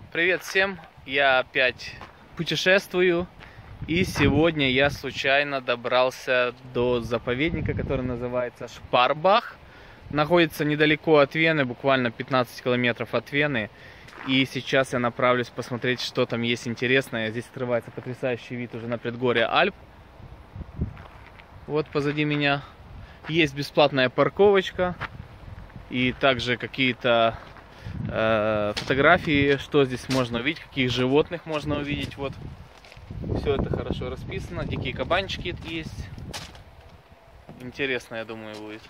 Привет всем! Я опять путешествую, и сегодня я случайно добрался до заповедника, который называется Шпарбах. Находится недалеко от Вены, буквально 15 километров от Вены. И сейчас я направлюсь посмотреть, что там есть интересное. Здесь открывается потрясающий вид уже на предгорье Альп. Вот позади меня есть бесплатная парковочка и также какие-то фотографии, что здесь можно увидеть, каких животных можно увидеть. Вот все это хорошо расписано, дикие кабанчики есть. Интересно, я думаю, будет.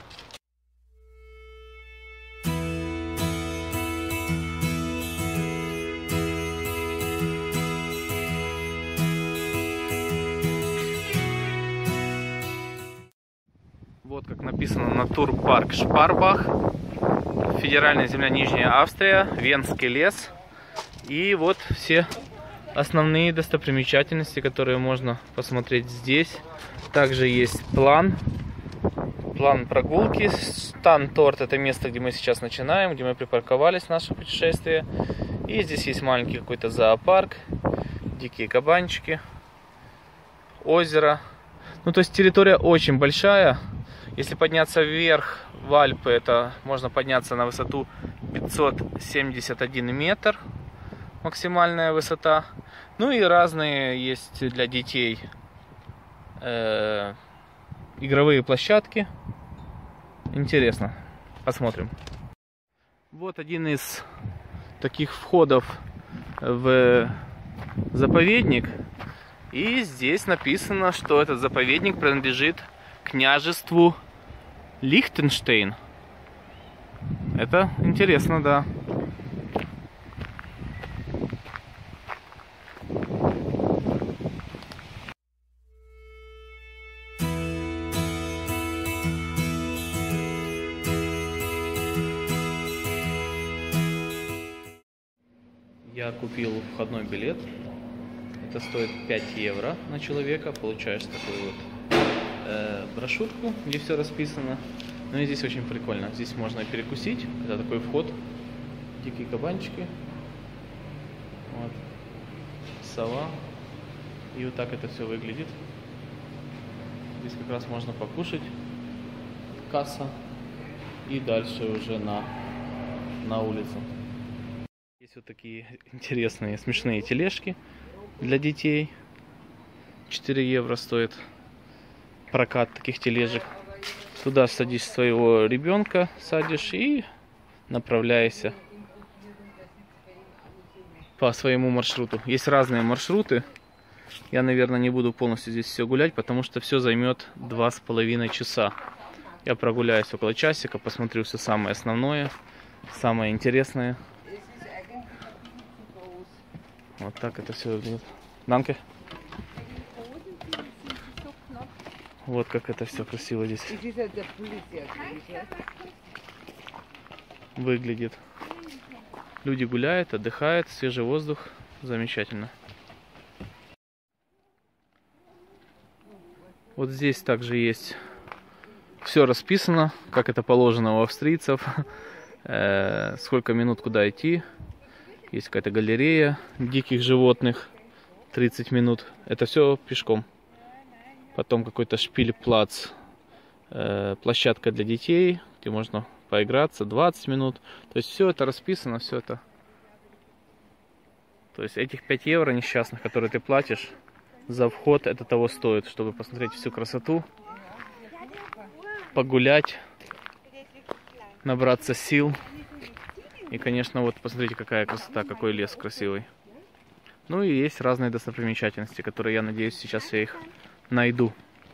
Вот как написано: Натурпарк Шпарбах, федеральная земля Нижняя Австрия, Венский лес. И вот все основные достопримечательности, которые можно посмотреть здесь. Также есть план прогулки. Станторт — это место, где мы сейчас начинаем, где мы припарковались, наше путешествие. И здесь есть маленький какой-то зоопарк, дикие кабанчики, озеро. Ну, то есть территория очень большая. Если подняться вверх в Альпы, это можно подняться на высоту 571 метр, максимальная высота. Ну и разные есть для детей игровые площадки. Интересно, посмотрим. Вот один из таких входов в заповедник. И здесь написано, что этот заповедник принадлежит княжеству Лихтенштейн. Это интересно, да. Я купил входной билет. Это стоит 5 евро на человека. Получаешь такую вот брошюрку, где все расписано. Ну и здесь очень прикольно. Здесь можно перекусить. Это такой вход. Дикие кабанчики. Вот. Сова. И вот так это все выглядит. Здесь как раз можно покушать. Касса. И дальше уже на улицу. Есть вот такие интересные, смешные тележки для детей. 4 евро стоит прокат таких тележек. Туда садишь своего ребенка, садишь и направляешься по своему маршруту. Есть разные маршруты. Я, наверное, не буду полностью здесь все гулять, потому что все займет 2,5 часа. Я прогуляюсь около часика, посмотрю все самое основное, самое интересное. Вот так это все выглядит. Данке. Вот как это все красиво здесь выглядит. Люди гуляют, отдыхают, свежий воздух. Замечательно. Вот здесь также есть все расписано, как это положено у австрийцев. Сколько минут куда идти. Есть какая-то галерея диких животных. 30 минут. Это все пешком. Потом какой-то шпиль-плац, площадка для детей, где можно поиграться, 20 минут. То есть все это расписано, все это. То есть этих 5 евро несчастных, которые ты платишь за вход, это того стоит, чтобы посмотреть всю красоту, погулять, набраться сил. И, конечно, вот посмотрите, какая красота, какой лес красивый. Ну и есть разные достопримечательности, которые, я надеюсь, сейчас я их найду.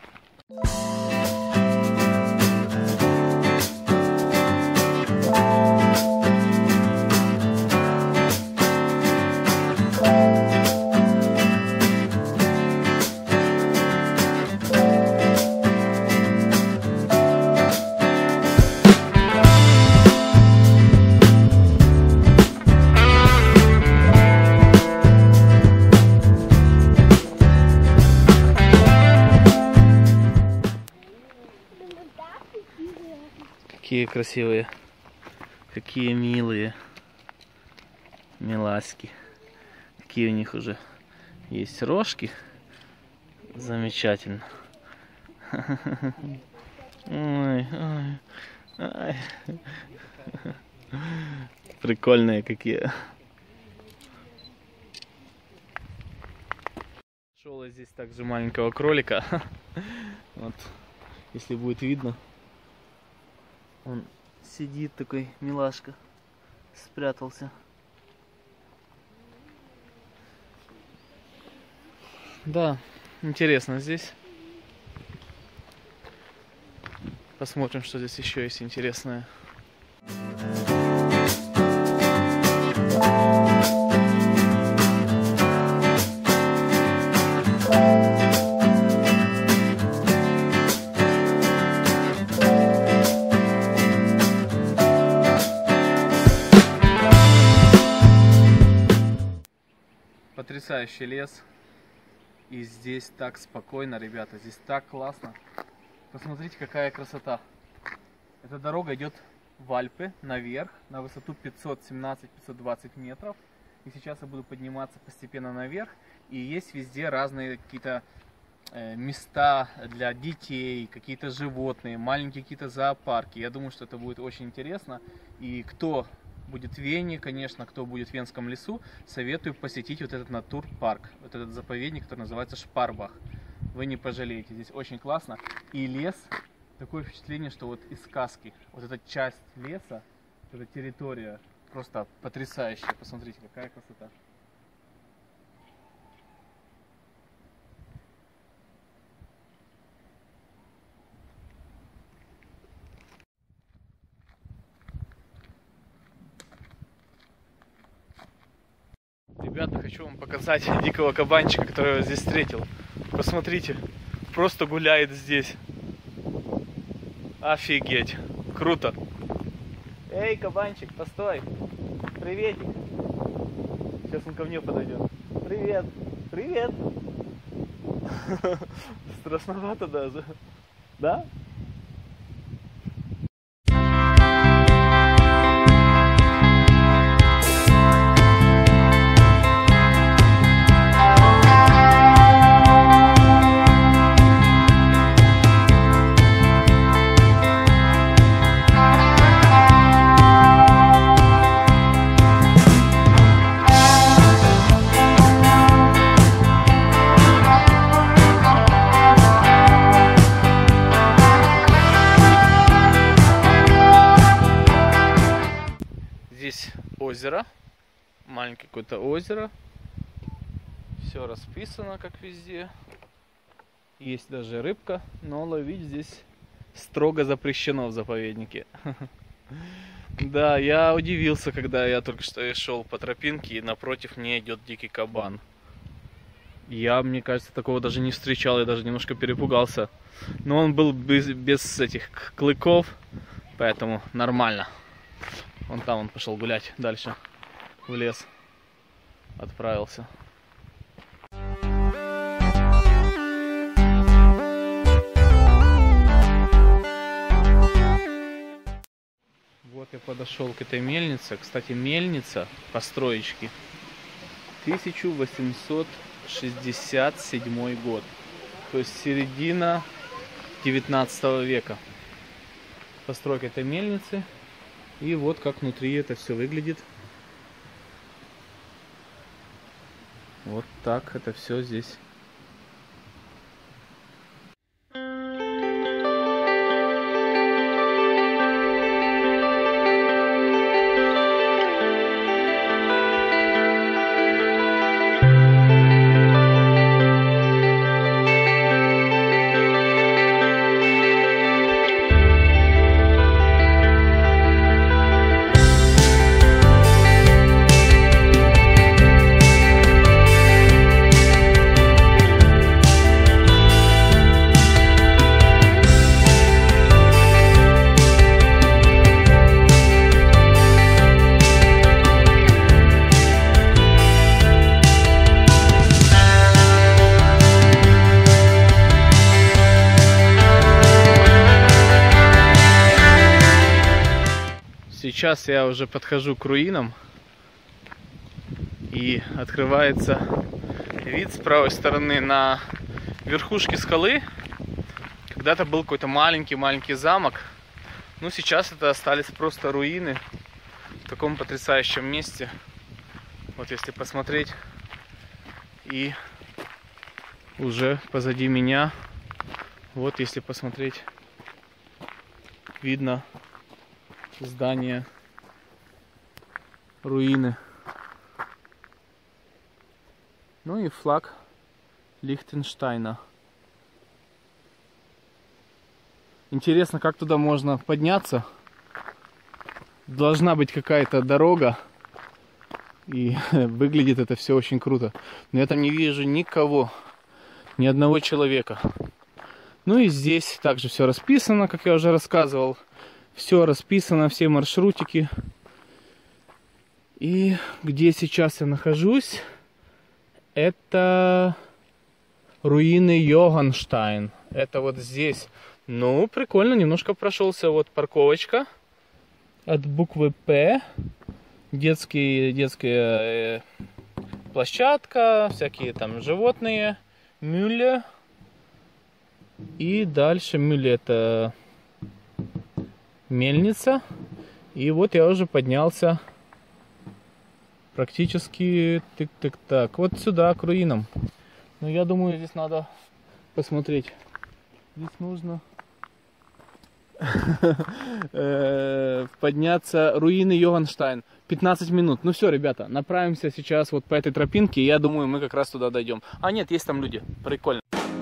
Какие красивые, какие милые, миласьки. какие у них уже есть рожки. Замечательно. Ой, ой, ой. Прикольные какие. Нашел я здесь также маленького кролика. Вот, если будет видно, он сидит такой, милашка, спрятался. Да, интересно здесь. Посмотрим, что здесь еще есть интересное. Потрясающий лес. И здесь так спокойно, ребята, здесь так классно. Посмотрите, какая красота. Эта дорога идет в Альпы, наверх, на высоту 517-520 метров. И сейчас я буду подниматься постепенно наверх. И есть везде разные какие-то места для детей, какие-то животные, маленькие какие-то зоопарки. Я думаю, что это будет очень интересно. И кто будет в Вене, конечно, кто будет в Венском лесу, советую посетить вот этот натурпарк, вот этот заповедник, который называется Шпарбах. Вы не пожалеете, здесь очень классно. И лес, такое впечатление, что вот из сказки. Вот эта часть леса, эта территория просто потрясающая. Посмотрите, какая красота. Ребята, хочу вам показать дикого кабанчика, которого я здесь встретил. Посмотрите, просто гуляет здесь. Офигеть, круто. Эй, кабанчик, постой. Приветик. Сейчас он ко мне подойдет. Привет, привет. Страшновато даже. Да? Здесь озеро, маленькое какое-то озеро, все расписано, как везде, есть даже рыбка, но ловить здесь строго запрещено в заповеднике. Да, я удивился, когда я только что шел по тропинке, и напротив мне идет дикий кабан. Я, мне кажется, такого даже не встречал, я даже немножко перепугался, но он был без этих клыков, поэтому нормально. Вон там он пошел гулять дальше в лес. Отправился. Вот я подошел к этой мельнице. Кстати, мельница построечки 1867 год. То есть середина 19 века. Постройка этой мельницы. И вот как внутри это все выглядит. Вот так это все здесь. Сейчас я уже подхожу к руинам. И открывается вид с правой стороны на верхушке скалы. Когда-то был какой-то маленький замок. Ну, сейчас это остались просто руины в таком потрясающем месте. Вот если посмотреть. И уже позади меня, вот если посмотреть, видно здание, руины. Ну и флаг Лихтенштейна. Интересно, как туда можно подняться. Должна быть какая-то дорога. И выглядит это все очень круто. Но я там не вижу никого. Ни одного человека. Ну и здесь также все расписано, как я уже рассказывал. Все расписано, все маршрутики. И где сейчас я нахожусь, это руины Йоганштайн. Это вот здесь. Ну, прикольно, немножко прошелся. Вот парковочка от буквы П. Детская площадка, всякие там животные. Мюлле. И дальше Мюлле это мельница. И вот я уже поднялся практически тык-тык-так. Вот сюда, к руинам. Но я думаю, здесь надо посмотреть. Здесь нужно подняться. Руины Йоганштайн. 15 минут. Ну все, ребята, направимся сейчас вот по этой тропинке. И я думаю, мы как раз туда дойдем. А нет, есть там люди. Прикольно.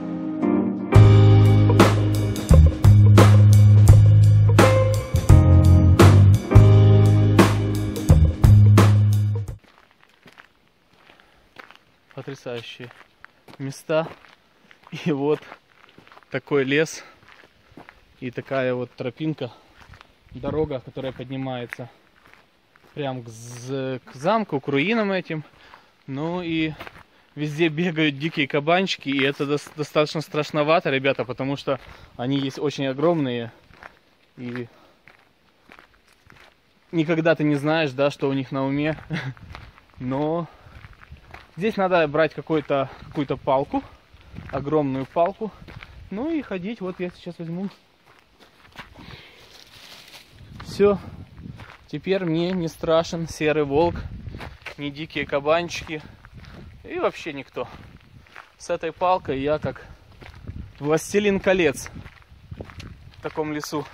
Потрясающие места. И вот такой лес. И такая вот тропинка. Дорога, которая поднимается прям к замку, к руинам этим. Ну и везде бегают дикие кабанчики. И это достаточно страшновато, ребята, потому что они есть очень огромные. И никогда ты не знаешь, да, что у них на уме. Но здесь надо брать какую-то палку. Огромную палку. Ну и ходить. Вот я сейчас возьму. Все. Теперь мне не страшен серый волк, ни дикие кабанчики и вообще никто. С этой палкой я как властелин колец в таком лесу.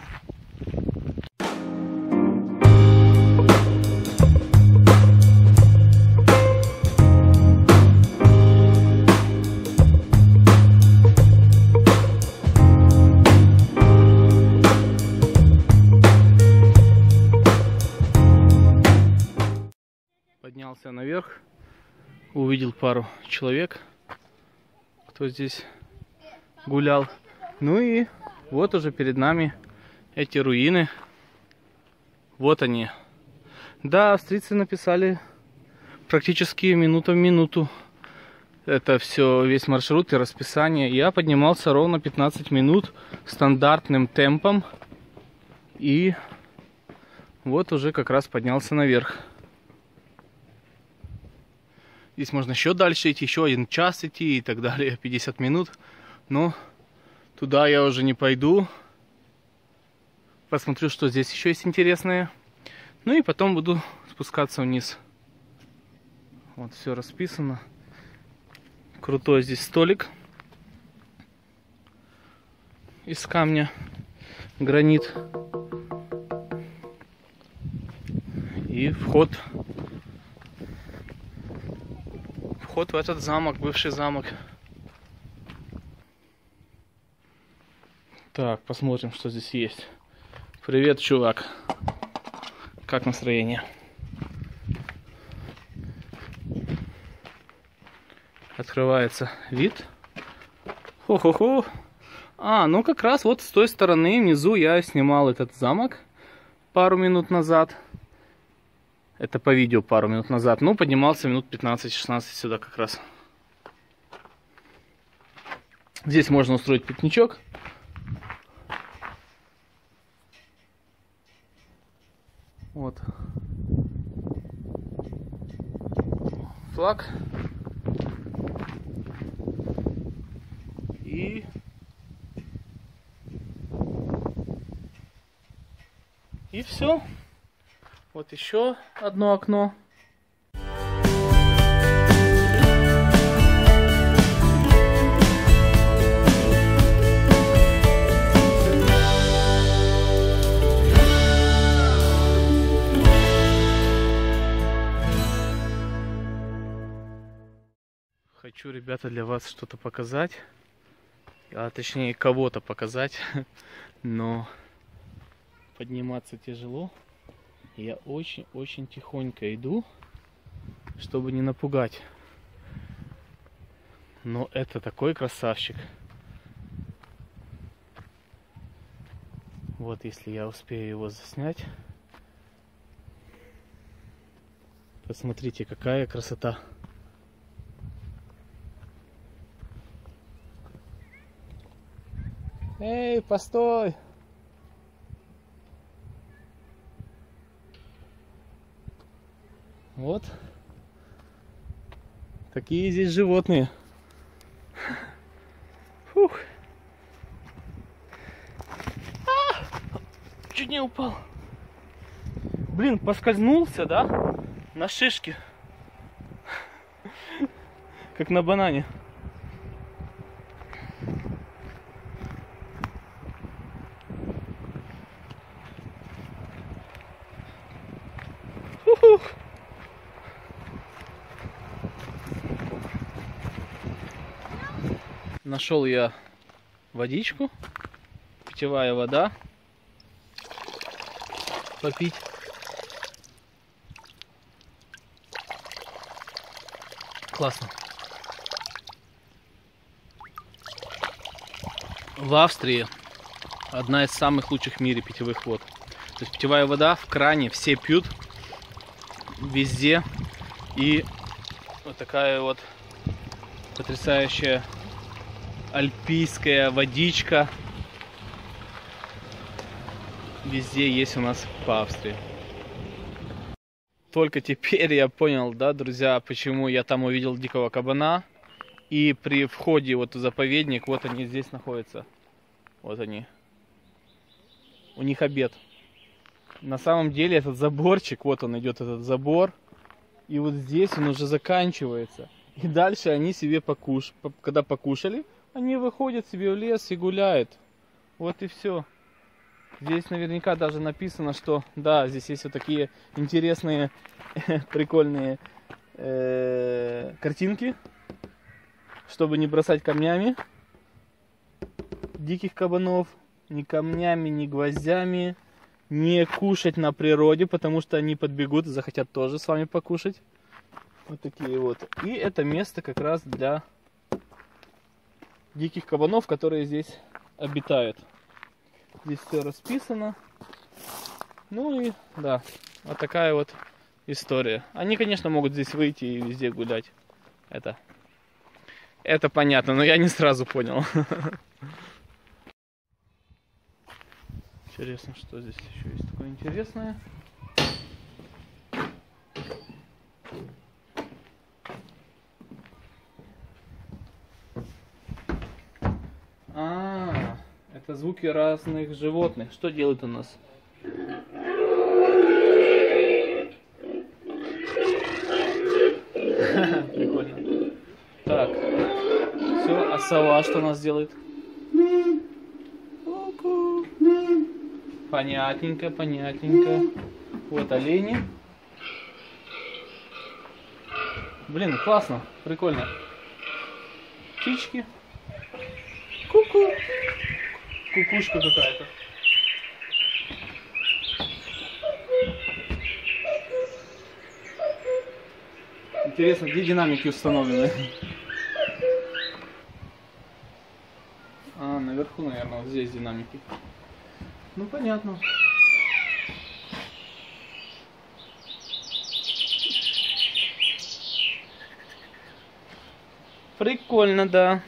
Поднялся наверх, увидел пару человек, кто здесь гулял. Ну и вот уже перед нами эти руины. Вот они. Да, австрийцы написали практически минута в минуту. Это все, весь маршрут и расписание. Я поднимался ровно 15 минут стандартным темпом. И вот уже как раз поднялся наверх. Здесь можно еще дальше идти, еще 1 час идти и так далее, 50 минут. Но туда я уже не пойду. Посмотрю, что здесь еще есть интересное. Ну и потом буду спускаться вниз. Вот все расписано. Крутой здесь столик из камня, гранит. И вход в этот замок, бывший замок. Так, посмотрим, что здесь есть. Привет, чувак. Как настроение? Открывается вид. Хо-хо-хо. Ну как раз вот с той стороны внизу я снимал этот замок пару минут назад. Это по видео пару минут назад. Ну, поднимался минут 15-16 сюда как раз. Здесь можно устроить пикничок. Вот. флаг. И все. Вот еще одно окно. Хочу, ребята, для вас что-то показать, а точнее кого-то показать, но подниматься тяжело. Я очень тихонько иду, чтобы не напугать. Но это такой красавчик. Вот если я успею его заснять. Посмотрите, какая красота. Эй, постой! Вот такие здесь животные. Фух. Чуть не упал. Блин, поскользнулся, да? На шишке. Как на банане. Фух. Нашел я водичку, питьевая вода, попить. Классно. В Австрии одна из самых лучших в мире питьевых вод. То есть питьевая вода в кране, все пьют, везде. И вот такая вот потрясающая альпийская водичка везде есть у нас по Австрии. Только теперь я понял, да, друзья, почему я там увидел дикого кабана. И при входе вот в заповедник, вот они здесь находятся. Вот они. У них обед. На самом деле этот заборчик, вот он идет, этот забор. И вот здесь он уже заканчивается. И дальше они себе когда покушали, они выходят себе в лес и гуляют. Вот и все. Здесь наверняка даже написано, что да, здесь есть вот такие интересные, прикольные картинки, чтобы не бросать камнями диких кабанов, ни камнями, ни гвоздями, не кушать на природе, потому что они подбегут и захотят тоже с вами покушать. Вот такие вот. И это место как раз для диких кабанов, которые здесь обитают. Здесь все расписано. Ну и да, вот такая вот история. Они, конечно, могут здесь выйти и везде гулять. Это понятно, но я не сразу понял. Интересно, что здесь еще есть такое интересное. Это звуки разных животных. Что делают у нас? Прикольно. Так. Все, а сова что у нас делает? Понятненько, понятненько. Вот олени. Блин, классно, прикольно. Птички. Ку-ку. Кукушка какая-то. Интересно, где динамики установлены? А, наверху, наверное, вот здесь динамики. Ну, понятно. Прикольно, да.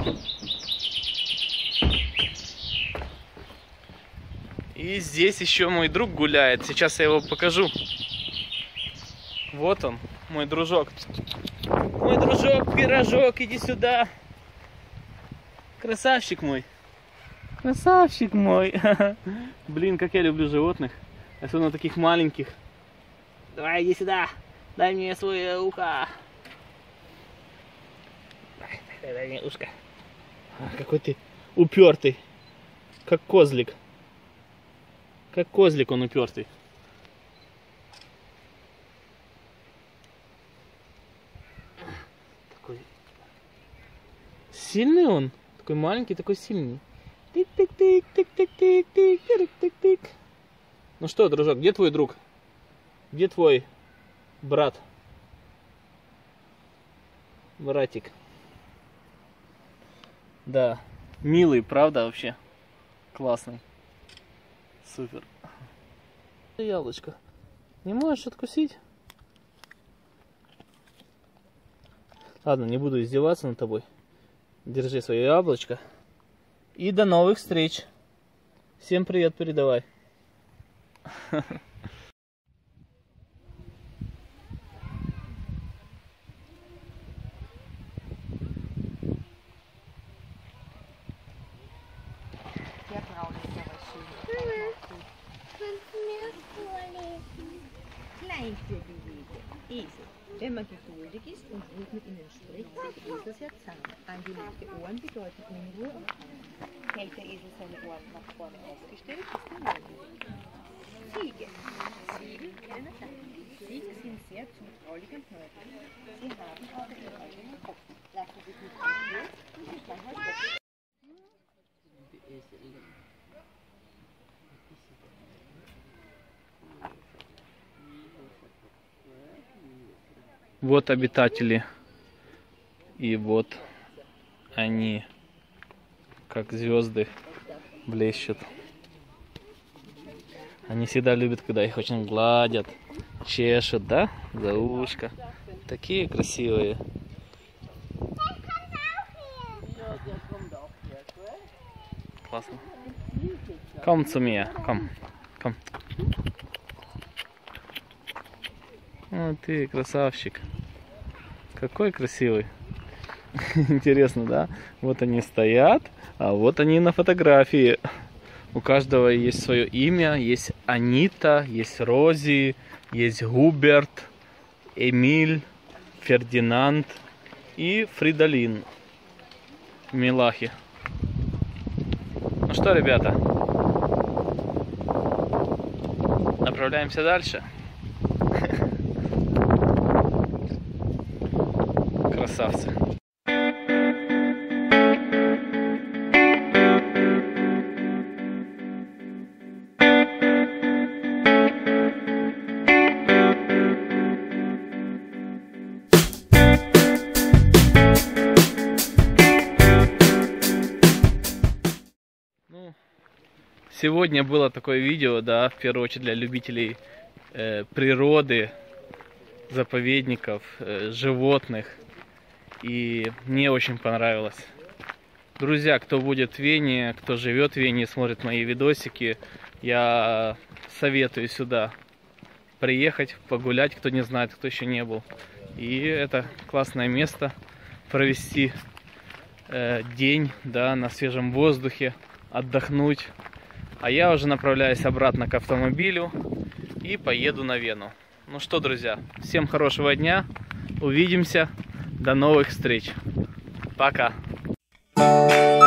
И здесь еще мой друг гуляет. Сейчас я его покажу. Вот он. Мой дружок. Мой дружок, пирожок, иди сюда. Красавчик мой. Красавчик мой. Блин, как я люблю животных. Особенно таких маленьких. Давай, иди сюда. Дай мне свое ухо. Дай мне ушко. Какой ты упертый. Как козлик. Как козлик он упертый. Такой сильный он. Такой маленький, такой сильный. Тик-тик-тик-тик-тик-тик-тик-тик-тик. Ну что, дружок, где твой друг? Где твой брат? Братик. Да, милый, правда, вообще? Классный. Супер. Яблочко. Не можешь откусить? Ладно, не буду издеваться над тобой. Держи свое яблочко. И до новых встреч. Всем привет передавай. Kleinste bewegen. Esel. Wenn man geduldig ist und ruhig mit ihnen spricht, sind Esel sehr zahm. Angelegte Ohren bedeuten Unruhe. Hält der Esel seine Ohren nach vorne aufgestellt, ist er neugierig. Ziege. Ziegen kennen Ziegen sind sehr zutraulich und neugierig. Sie haben auch ihren eigenen Kopf. Lassen sich nicht berühren und sind dann halt weg. Вот обитатели. И вот они, как звезды, блещут. Они всегда любят, когда их очень гладят, чешут, да, за ушко. Такие красивые. Классно. Komm zu mir, komm, komm. О, ты красавчик. Какой красивый. Интересно, да? Вот они стоят, а вот они на фотографии. У каждого есть свое имя. Есть Анита, есть Рози, есть Губерт, Эмиль, Фердинанд и Фридолин. Милахи. Ну что, ребята, направляемся дальше. Красавцы. Сегодня было такое видео, да, в первую очередь для любителей природы, заповедников, животных. И мне очень понравилось. Друзья, кто будет в Вене, кто живет в Вене, смотрит мои видосики, я советую сюда приехать, погулять, кто не знает, кто еще не был. И это классное место провести день, да, на свежем воздухе, отдохнуть. А я уже направляюсь обратно к автомобилю и поеду на Вену. Ну что, друзья, всем хорошего дня, увидимся, до новых встреч, пока!